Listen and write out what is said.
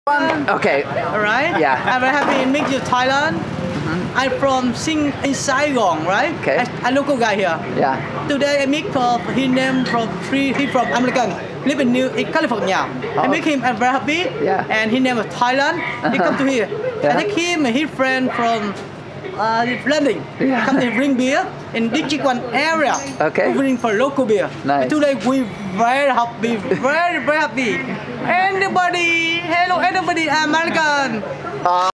Okay. Alright? Yeah. I'm very happy to meet you, Thailand. I'm from in Saigon, right? Okay. A local guy here. Yeah. Today I meet he from American, live in California. I meet him, I'm very happy. Yeah. And his name is Thailand. He come to here. Yeah. I take him and his friend from London. Yeah. Come to drink beer in District 1 area. Okay. We drink for local beer. Nice. Today we very happy, very happy. Anybody, hello anybody, American.